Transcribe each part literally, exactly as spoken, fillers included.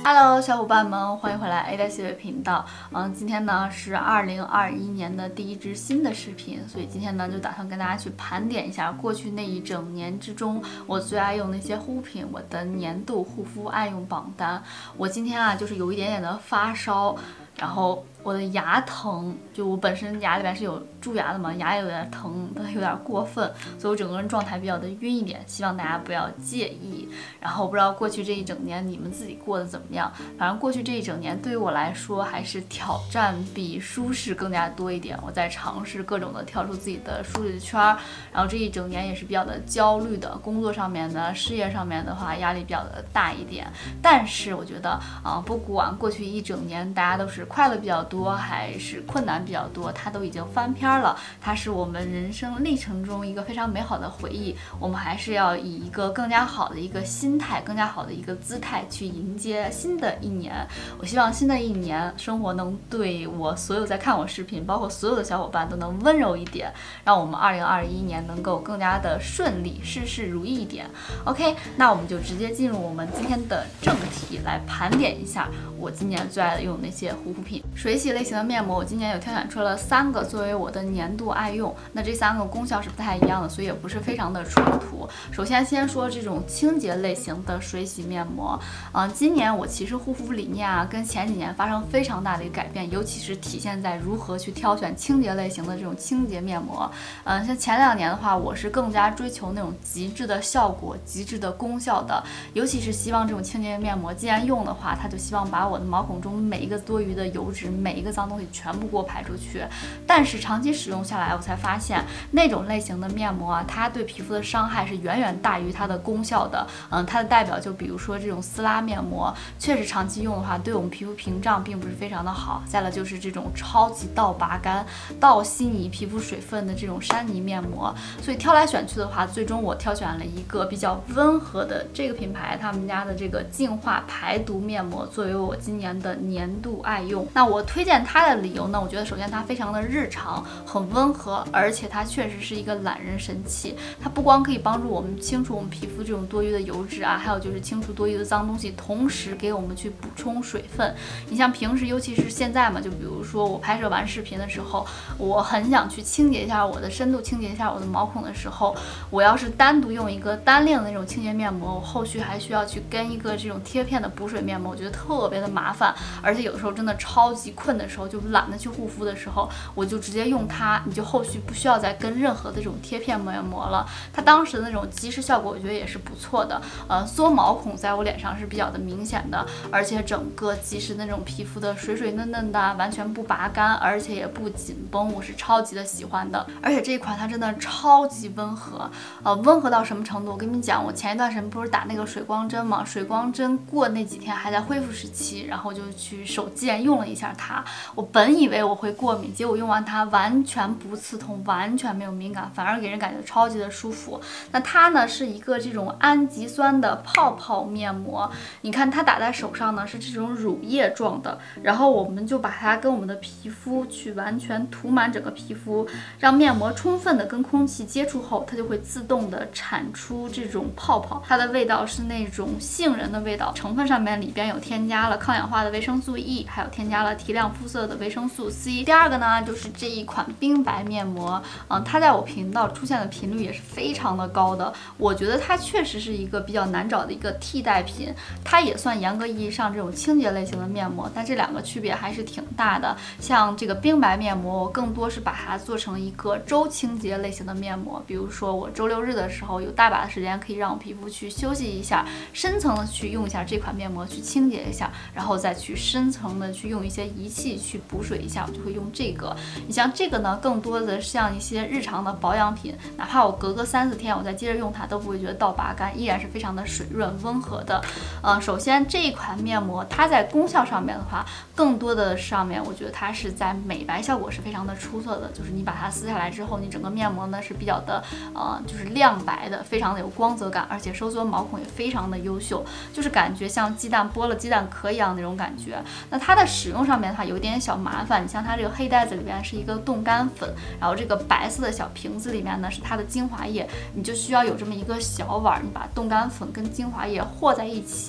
Hello， 小伙伴们，欢迎回来 A 代系列频道。嗯，今天呢是二零二一年的第一支新的视频，所以今天呢就打算跟大家去盘点一下过去那一整年之中我最爱用的一些护肤品，我的年度护肤爱用榜单。我今天啊就是有一点点的发烧，然后我的牙疼，就我本身牙里边是有蛀牙的嘛，牙有点疼，有点过分，所以我整个人状态比较的晕一点，希望大家不要介意。然后不知道过去这一整年你们自己过得怎么样？反正过去这一整年对于我来说还是挑战比舒适更加多一点。我在尝试各种的跳出自己的舒适圈，然后这一整年也是比较的焦虑的，工作上面的、事业上面的话压力比较的大一点。但是我觉得啊、呃，不管过去一整年大家都是快乐比较多，多还是困难比较多，它都已经翻篇了。它是我们人生历程中一个非常美好的回忆。我们还是要以一个更加好的一个心态，更加好的一个姿态去迎接新的一年。我希望新的一年生活能对我所有在看我视频，包括所有的小伙伴都能温柔一点，让我们二零二一年能够更加的顺利，事事如意一点。OK， 那我们就直接进入我们今天的正题，来盘点一下我今年最爱用的那些护肤品。水洗类型的面膜，我今年有挑选出了三个作为我的年度爱用。那这三个功效是不太一样的，所以也不是非常的冲突。首先先说这种清洁类型的水洗面膜，嗯、呃，今年我其实护肤理念啊跟前几年发生非常大的一个改变，尤其是体现在如何去挑选清洁类型的这种清洁面膜。嗯、呃，像前两年的话，我是更加追求那种极致的效果、极致的功效的，尤其是希望这种清洁面膜既然用的话，它就希望把我的毛孔中每一个多余的油脂、每一个脏东西全部给我排出去。但是长期使用下来，我才发现那种类型的面膜啊，它对皮肤的伤害是远远大于它的功效的。嗯，它的代表就比如说这种丝拉面膜，确实长期用的话，对我们皮肤屏障并不是非常的好。再了就是这种超级倒拔干、倒吸你皮肤水分的这种山泥面膜。所以挑来选去的话，最终我挑选了一个比较温和的这个品牌他们家的这个净化排毒面膜，作为我今年的年度爱用。那我推荐它的理由呢，我觉得首先它非常的日常，很温和，而且它确实是一个懒人神器。它不光可以帮助我们清除我们皮肤这种多余的油脂啊，还有就是清除多余的脏东西，同时给我们去补充水分。你像平时，尤其是现在嘛，就比如说我拍摄完视频的时候，我很想去清洁一下我的深度清洁一下我的毛孔的时候，我要是单独用一个单令的那种清洁面膜，我后续还需要去跟一个这种贴片的补水面膜，我觉得特别的麻烦，而且有的时候真的超级困的时候，就懒得去护肤的时候，我就直接用它，你就后续不需要再跟任何的这种贴片面膜了。它当时的那种及时效果，我觉得也是不错的。呃，缩毛孔在我脸上是比较的明显的，而且整个即使那种皮肤的水水嫩嫩的，完全不拔干，而且也不紧绷，我是超级的喜欢的。而且这一款它真的超级温和，呃，温和到什么程度？我跟你们讲，我前一段时间不是打那个水光针嘛，水光针过那几天还在恢复时期，然后就去手贱用了一下它。我本以为我会过敏，结果用完它完全不刺痛，完全没有敏感，反而给人感觉超级的舒服。那它呢是一个这种氨基酸的泡泡面膜，你看它打在手上呢是这种乳液状的，然后我们就把它跟我们的皮肤去完全涂满整个皮肤，让面膜充分的跟空气接触后，它就会自动的产出这种泡泡。它的味道是那种杏仁的味道，成分上面里边有添加了抗氧化的维生素 E， 还有添加了提亮肤色的维生素 C。 第二个呢就是这一款冰白面膜，嗯，它在我频道出现的频率也是非常的高的，我觉得它确实是一个比较难找的一个替代品。它也算严格意义上这种清洁类型的面膜，但这两个区别还是挺大的。像这个冰白面膜，我更多是把它做成一个周清洁类型的面膜，比如说我周六日的时候有大把的时间可以让我皮肤去休息一下，深层的去用一下这款面膜去清洁一下，然后再去深层的去用一些仪器去补水一下，我就会用这个。你像这个呢，更多的像一些日常的保养品，哪怕我隔个三四天我再接着用它，都不会觉得倒拔干，依然是非常的水润温和的。呃，首先这一款面膜它在功效上面的话，更多的上面我觉得它是在美白效果是非常的出色的，就是你把它撕下来之后，你整个面膜呢是比较的呃就是亮白的，非常的有光泽感，而且收缩毛孔也非常的优秀，就是感觉像鸡蛋剥了鸡蛋壳一样那种感觉。那它的使用上面的话有一点小麻烦，你像它这个黑袋子里边是一个冻干粉，然后这个白色的小瓶子里面呢是它的精华液，你就需要有这么一个小碗，你把冻干粉跟精华液和在一起，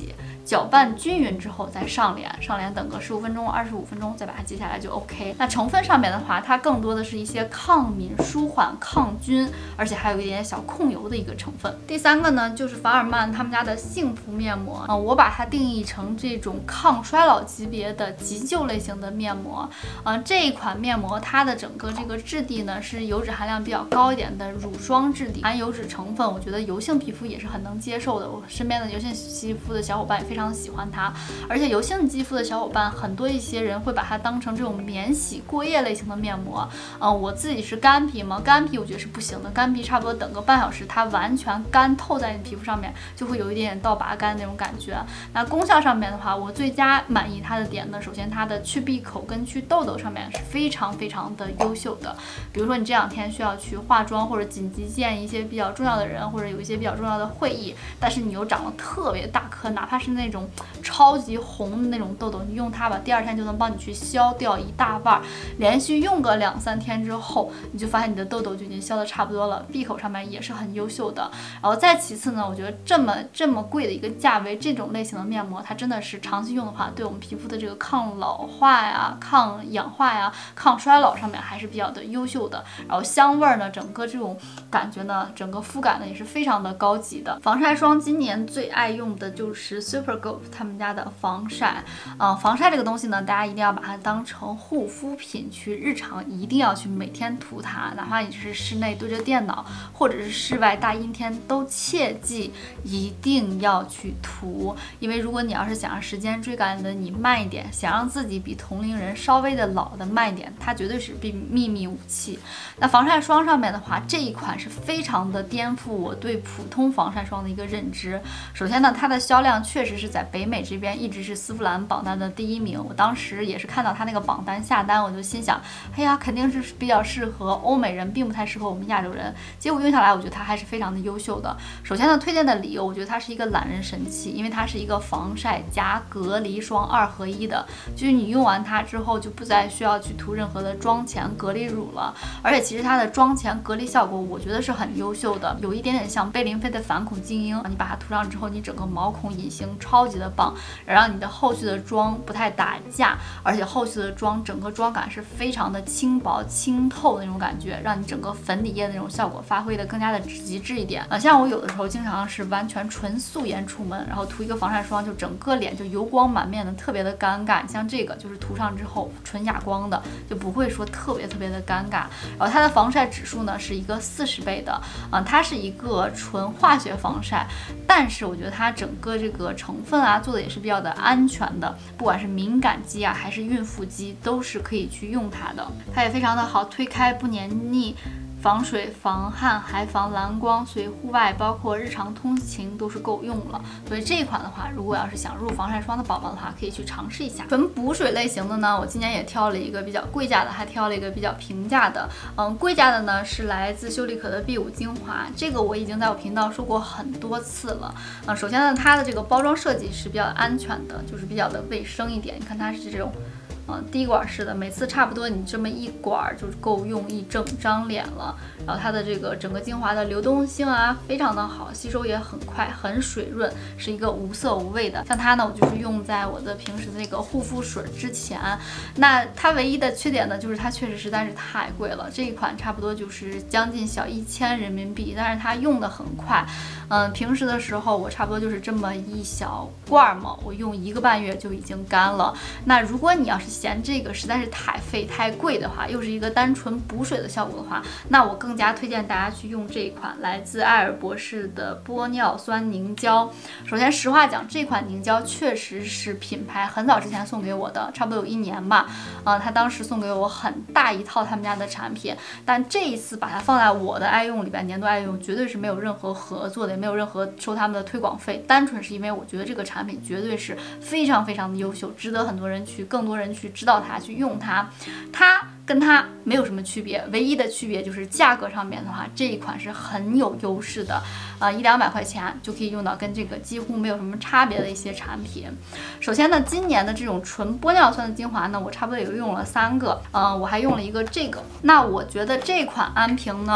搅拌均匀之后再上脸，上脸等个十五分钟、二十五分钟，再把它接下来就 OK。那成分上面的话，它更多的是一些抗敏、舒缓、抗菌，而且还有一点小控油的一个成分。第三个呢，就是法尔曼他们家的幸福面膜啊、呃，我把它定义成这种抗衰老级别的急救类型的面膜啊、呃。这一款面膜它的整个这个质地呢是油脂含量比较高一点的乳霜质地，含油脂成分，我觉得油性皮肤也是很能接受的。我身边的油性肌肤的小伙伴也非常喜欢它，而且油性肌肤的小伙伴很多一些人会把它当成这种免洗过夜类型的面膜。嗯、呃，我自己是干皮嘛，干皮我觉得是不行的，干皮差不多等个半小时，它完全干透在你皮肤上面，就会有一点点倒拔干那种感觉。那功效上面的话，我最佳满意它的点呢，首先它的去闭口跟去痘痘上面是非常非常的优秀的。比如说你这两天需要去化妆，或者紧急见一些比较重要的人，或者有一些比较重要的会议，但是你又长了特别大颗，哪怕是那种超级红的那种痘痘，你用它吧，第二天就能帮你去消掉一大半。连续用个两三天之后，你就发现你的痘痘就已经消的差不多了，闭口上面也是很优秀的。然后再其次呢，我觉得这么这么贵的一个价位，这种类型的面膜，它真的是长期用的话，对我们皮肤的这个抗老化呀、抗氧化呀、抗衰老上面还是比较的优秀的。然后香味呢，整个这种感觉呢，整个肤感呢也是非常的高级的。防晒霜今年最爱用的就是 Supergoop 他们家的防晒，啊、呃，防晒这个东西呢，大家一定要把它当成护肤品去，日常一定要去每天涂它，哪怕你是室内对着电脑，或者是室外大阴天，都切记一定要去涂。因为如果你要是想让时间追赶的你慢一点，想让自己比同龄人稍微的老的慢一点，它绝对是秘秘密武器。那防晒霜上面的话，这一款是非常的颠覆我对普通防晒霜的一个认知。首先呢，它的销量确实是在北美这边一直是丝芙兰榜单的第一名。我当时也是看到它那个榜单下单，我就心想，哎呀，肯定是比较适合欧美人，并不太适合我们亚洲人。结果用下来，我觉得它还是非常的优秀的。首先呢，推荐的理由，我觉得它是一个懒人神器，因为它是一个防晒加隔离霜二合一的，就是你用完它之后就不再需要去涂任何的妆前隔离乳了。而且其实它的妆前隔离效果，我觉得是很优秀的，有一点点像贝玲妃的反孔精英。你把它涂上之后，你整个毛孔隐形超级的棒，然后你的后续的妆不太打架，而且后续的妆整个妆感是非常的轻薄清透的那种感觉，让你整个粉底液的那种效果发挥的更加的极致一点。呃，像我有的时候经常是完全纯素颜出门，然后涂一个防晒霜，就整个脸就油光满面的，特别的尴尬。像这个就是涂上之后纯哑光的，就不会说特别特别的尴尬。然后它的防晒指数呢是一个四十倍的，嗯、呃，它是一个纯化学防晒，但是我觉得它整个这个成分啊做的也是比较的安全的，不管是敏感肌啊还是孕妇肌都是可以去用它的。它也非常的好推开，不黏腻，防水防汗还防蓝光，所以户外包括日常通勤都是够用了。所以这一款的话，如果要是想入防晒霜的宝宝的话，可以去尝试一下。纯补水类型的呢，我今年也挑了一个比较贵价的，还挑了一个比较平价的。嗯，贵价的呢是来自修丽可的 B 五精华，这个我已经在我频道说过很多次了。嗯，首先呢，它的这个包装设计是比较安全的，就是比较的卫生一点。你看它是这种。嗯，滴管式的，每次差不多你这么一管就够用一整张脸了。然后它的这个整个精华的流动性啊，非常的好，吸收也很快，很水润，是一个无色无味的。像它呢，我就是用在我的平时的那个护肤水之前。那它唯一的缺点呢，就是它确实实在是太贵了，这一款差不多就是将近小一千人民币，但是它用的很快。嗯，平时的时候我差不多就是这么一小罐嘛，我用一个半月就已经干了。那如果你要是嫌这个实在是太费太贵的话，又是一个单纯补水的效果的话，那我更加推荐大家去用这一款来自瑷尔博士的玻尿酸凝胶。首先实话讲，这款凝胶确实是品牌很早之前送给我的，差不多有一年吧。呃，他当时送给我很大一套他们家的产品，但这一次把它放在我的爱用里边，年度爱用绝对是没有任何合作的，也没有任何收他们的推广费，单纯是因为我觉得这个产品绝对是非常非常的优秀，值得很多人去，更多人去知道它，去用它。它跟它没有什么区别，唯一的区别就是价格上面的话，这一款是很有优势的，呃，一两百块钱就可以用到跟这个几乎没有什么差别的一些产品。首先呢，今年的这种纯玻尿酸的精华呢，我差不多也用了三个，呃，我还用了一个这个。那我觉得这款安瓶呢，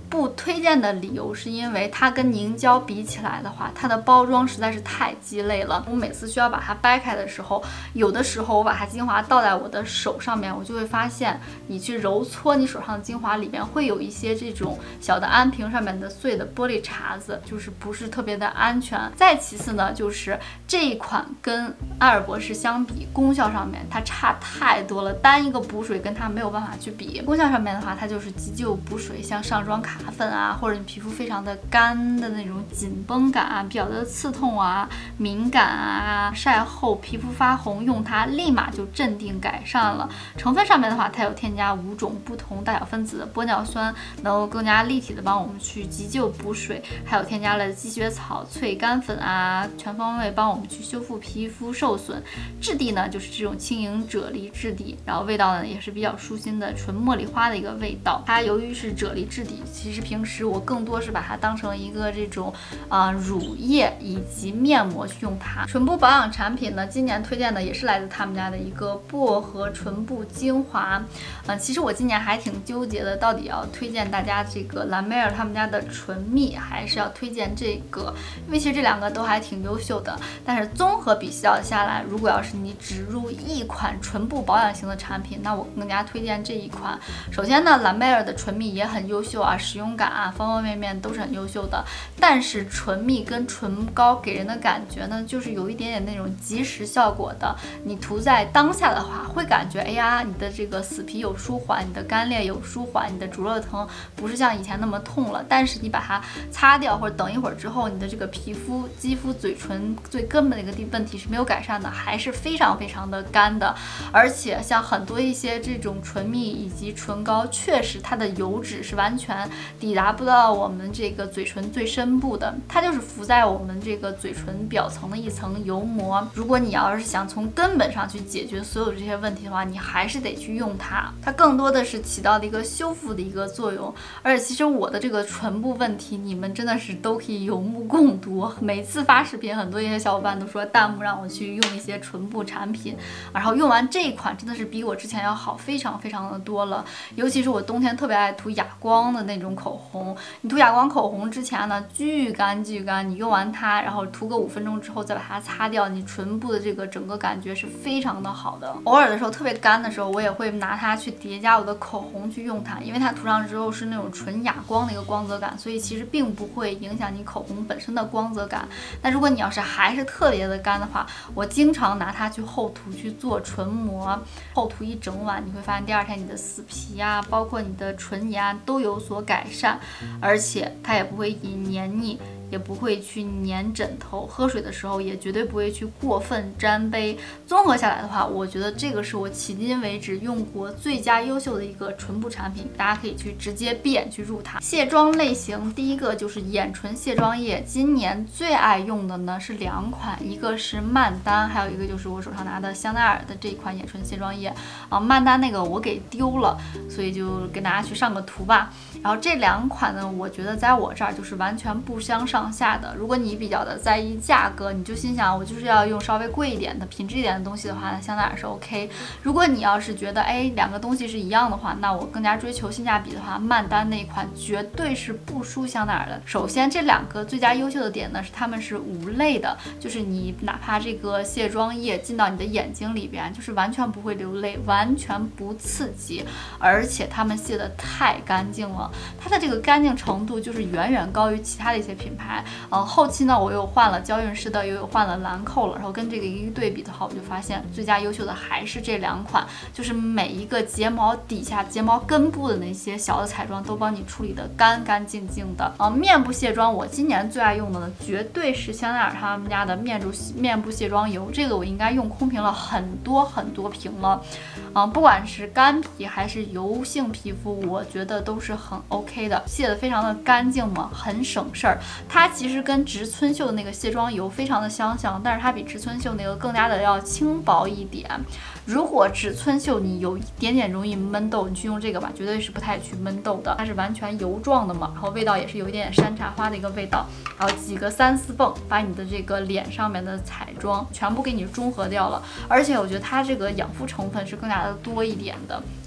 不推荐的理由是因为它跟凝胶比起来的话，它的包装实在是太鸡肋了。我每次需要把它掰开的时候，有的时候我把它精华倒在我的手上面，我就会发现你去揉搓你手上的精华里面会有一些这种小的安瓶上面的碎的玻璃碴子，就是不是特别的安全。再其次呢，就是这一款跟瑷尔博士相比，功效上面它差太多了，单一个补水跟它没有办法去比。功效上面的话，它就是急救补水，像上妆卡粉啊，或者你皮肤非常的干的那种紧绷感啊，比较的刺痛啊、敏感啊，晒后皮肤发红，用它立马就镇定改善了。成分上面的话，它有添加五种不同大小分子的玻尿酸，能够更加立体的帮我们去急救补水，还有添加了积雪草萃干粉啊，全方位帮我们去修复皮肤受损。质地呢就是这种轻盈啫喱质地，然后味道呢也是比较舒心的纯茉莉花的一个味道。它由于是啫喱质地，其实平时我更多是把它当成一个这种啊、呃、乳液以及面膜去用它。唇部保养产品呢，今年推荐的也是来自他们家的一个薄荷唇部精华。嗯、呃，其实我今年还挺纠结的，到底要推荐大家这个兰梅尔他们家的唇蜜，还是要推荐这个，因为其实这两个都还挺优秀的。但是综合比较下来，如果要是你只入一款唇部保养型的产品，那我更加推荐这一款。首先呢，兰梅尔的唇蜜也很优秀啊，使用感啊，方方面面都是很优秀的。但是唇蜜跟唇膏给人的感觉呢，就是有一点点那种即时效果的。你涂在当下的话，会感觉哎呀，你的这个死皮有舒缓，你的干裂有舒缓，你的灼热疼不是像以前那么痛了。但是你把它擦掉或者等一会儿之后，你的这个皮肤、肌肤、嘴唇最根本的一个问题是没有改善的，还是非常非常的干的。而且像很多一些这种唇蜜以及唇膏，确实它的油脂是完全抵达不到我们这个嘴唇最深部的，它就是浮在我们这个嘴唇表层的一层油膜。如果你要是想从根本上去解决所有这些问题的话，你还是得去用它，它更多的是起到的一个修复的一个作用。而且其实我的这个唇部问题，你们真的是都可以有目共睹。每次发视频，很多一些小伙伴都说弹幕让我去用一些唇部产品，然后用完这一款真的是比我之前要好非常非常的多了。尤其是我冬天特别爱涂哑光的那种口红，你涂哑光口红之前呢，巨干巨干，你用完它，然后涂个五分钟之后再把它擦掉，你唇部的这个整个感觉是非常的好的。偶尔的时候特别干的时候，我也会拿它去叠加我的口红去用它，因为它涂上之后是那种纯哑光的一个光泽感，所以其实并不会影响你口红本身的光泽感。那如果你要是还是特别的干的话，我经常拿它去厚涂去做唇膜，厚涂一整晚，你会发现第二天你的死皮啊，包括你的唇炎都有所改善，而且它也不会引黏腻，也不会去粘枕头，喝水的时候也绝对不会去过分沾杯。综合下来的话，我觉得这个是我迄今为止用过最佳优秀的一个唇部产品，大家可以去直接闭眼去入它。卸妆类型，第一个就是眼唇卸妆液，今年最爱用的呢是两款，一个是曼丹，还有一个就是我手上拿的香奈儿的这款眼唇卸妆液啊。曼丹那个我给丢了，所以就给大家去上个图吧。然后这两款呢，我觉得在我这儿就是完全不相上上下的。如果你比较的在意价格，你就心想我就是要用稍微贵一点的品质一点的东西的话，那香奈儿是 OK。如果你要是觉得哎两个东西是一样的话，那我更加追求性价比的话，曼丹那一款绝对是不输香奈儿的。首先这两个最佳优秀的点呢是它们是无泪的，就是你哪怕这个卸妆液进到你的眼睛里边，就是完全不会流泪，完全不刺激，而且它们卸的太干净了，它的这个干净程度就是远远高于其他的一些品牌。呃，后期呢，我又换了娇韵诗的，又有换了兰蔻了，然后跟这个一个对比的话，我就发现最佳优秀的还是这两款，就是每一个睫毛底下、睫毛根部的那些小的彩妆都帮你处理的干干净净的。呃，面部卸妆，我今年最爱用的呢，绝对是香奈儿他们家的面部面部卸妆油，这个我应该用空瓶了很多很多瓶了。嗯、呃，不管是干皮还是油性皮肤，我觉得都是很 OK 的，卸的非常的干净嘛，很省事儿。它其实跟植村秀的那个卸妆油非常的相像，但是它比植村秀那个更加的要轻薄一点。如果植村秀你有一点点容易闷痘，你去用这个吧，绝对是不太去闷痘的。它是完全油状的嘛，然后味道也是有一点点山茶花的一个味道，然后几个三四泵把你的这个脸上面的彩妆全部给你中和掉了。而且我觉得它这个养肤成分是更加的多一点的，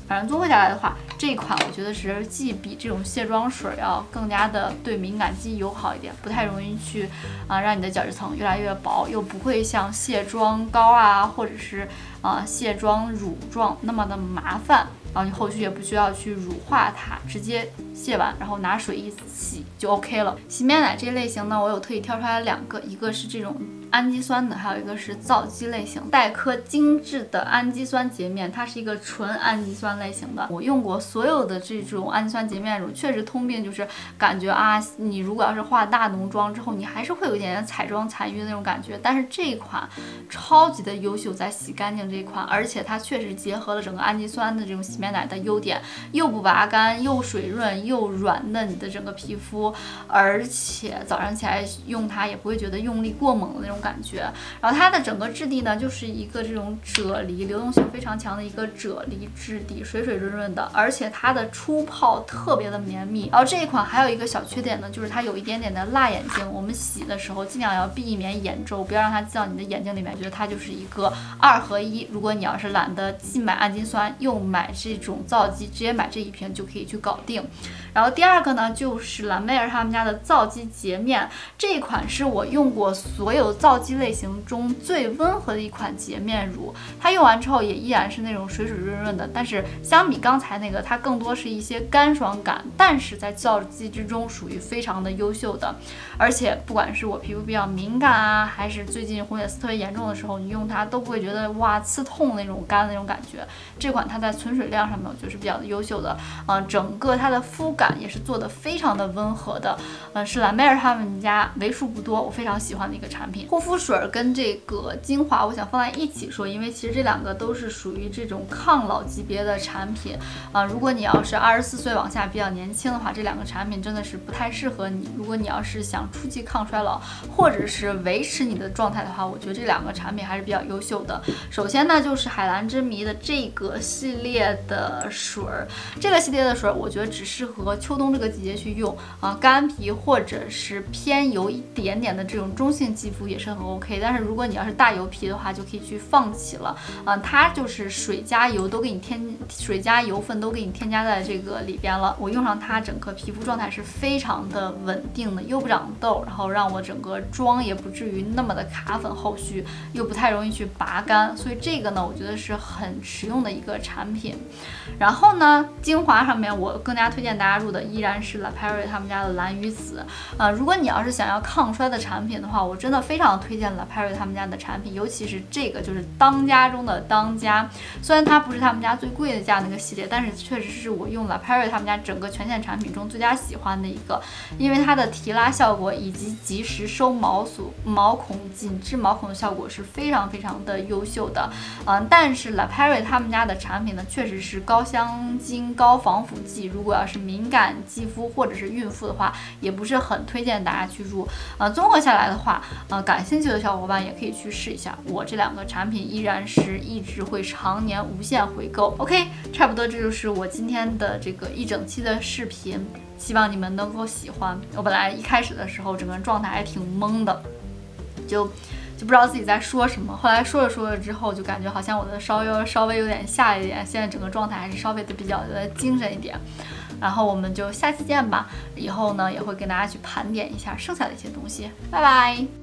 反正综合下来的话，这一款我觉得是既比这种卸妆水要更加的对敏感肌友好一点，不太容易去啊、呃、让你的角质层越来越薄，又不会像卸妆膏啊或者是啊、呃、卸妆乳状那么的麻烦。然后你后续也不需要去乳化它，直接卸完，然后拿水一洗就 OK 了。洗面奶这一类型呢，我有特意挑出来两个，一个是这种氨基酸的，还有一个是皂基类型，黛珂精致的氨基酸洁面，它是一个纯氨基酸类型的。我用过所有的这种氨基酸洁面乳，确实通病就是感觉啊，你如果要是化大浓妆之后，你还是会有一点点彩妆残余的那种感觉。但是这一款超级的优秀，在洗干净这一款，而且它确实结合了整个氨基酸的这种洗面奶的优点，又不拔干，又水润，又软嫩你的整个皮肤，而且早上起来用它也不会觉得用力过猛的那种感觉。然后它的整个质地呢，就是一个这种啫喱，流动性非常强的一个啫喱质地，水水润润的，而且它的出泡特别的绵密。然后这一款还有一个小缺点呢，就是它有一点点的辣眼睛，我们洗的时候尽量要避免眼周，不要让它进到你的眼睛里面，觉得它就是一个二合一。如果你要是懒得既买氨基酸又买这种皂基，直接买这一瓶就可以去搞定。然后第二个呢，就是兰蔻儿他们家的皂基洁面，这一款是我用过所有皂基类型中最温和的一款洁面乳，它用完之后也依然是那种水水润润的，但是相比刚才那个，它更多是一些干爽感，但是在皂基之中属于非常的优秀的。而且不管是我皮肤比较敏感啊，还是最近红血丝特别严重的时候，你用它都不会觉得哇刺痛那种干的那种感觉。这款它在存水量上面我觉得是比较优秀的，嗯、呃，整个它的肤感也是做的非常的温和的，呃，是兰蔻儿他们家为数不多我非常喜欢的一个产品。护肤水跟这个精华我想放在一起说，因为其实这两个都是属于这种抗老级别的产品啊、呃。如果你要是二十四岁往下比较年轻的话，这两个产品真的是不太适合你。如果你要是想初期抗衰老或者是维持你的状态的话，我觉得这两个产品还是比较优秀的。首先呢，就是海蓝之谜的这个系列的水儿，这个系列的水儿我觉得只适合秋冬这个季节去用啊，干皮或者是偏油一点点的这种中性肌肤也是很 OK。但是如果你要是大油皮的话，就可以去放弃了啊，它就是水加油都给你添，水加油分都给你添加在这个里边了。我用上它，整个皮肤状态是非常的稳定的，又不长痘，然后让我整个妆也不至于那么的卡粉，后续又不太容易去拔干，所以这个呢，我觉得是很实用的一个产品。然后呢，精华上面我更加推荐大家入的依然是 La Prairie 他们家的蓝鱼子。呃，如果你要是想要抗衰的产品的话，我真的非常推荐 La Prairie 他们家的产品，尤其是这个就是当家中的当家。虽然它不是他们家最贵的价那个系列，但是确实是我用 La Prairie 他们家整个全线产品中最佳喜欢的一个，因为它的提拉效果以及及时收毛阻、毛孔紧致毛孔的效果是非常非常的优秀的。嗯、呃，但是 La Prairie 他们家的产品呢，确实是高香精、高防腐剂，如果要是敏感肌肤或者是孕妇的话，也不是很推荐大家去入。呃，综合下来的话，呃，感兴趣的小伙伴也可以去试一下。我这两个产品依然是一直会常年无限回购。OK， 差不多这就是我今天的这个一整期的视频，希望你们能够喜欢。我本来一开始的时候整个人状态还挺懵的，就。就不知道自己在说什么，后来说着说着之后，就感觉好像我的稍微稍微有点下一点，现在整个状态还是稍微的比较的精神一点。然后我们就下期见吧，以后呢也会跟大家去盘点一下剩下的一些东西，拜拜。